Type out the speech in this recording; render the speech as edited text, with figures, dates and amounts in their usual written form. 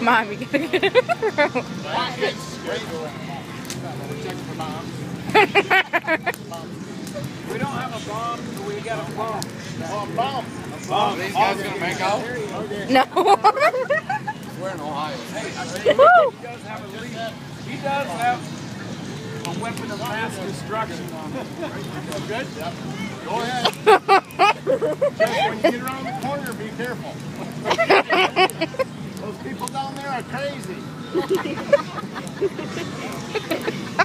Mom, you gotta get it through. We don't have a bomb, so we got a bomb. Oh, bomb. A bomb. These guys gonna make out? No. We're in Ohio. Hey, he does have a weapon of mass destruction on him. Good? Yep. Go ahead. Just when you get around the corner, be careful. Those people down there are crazy.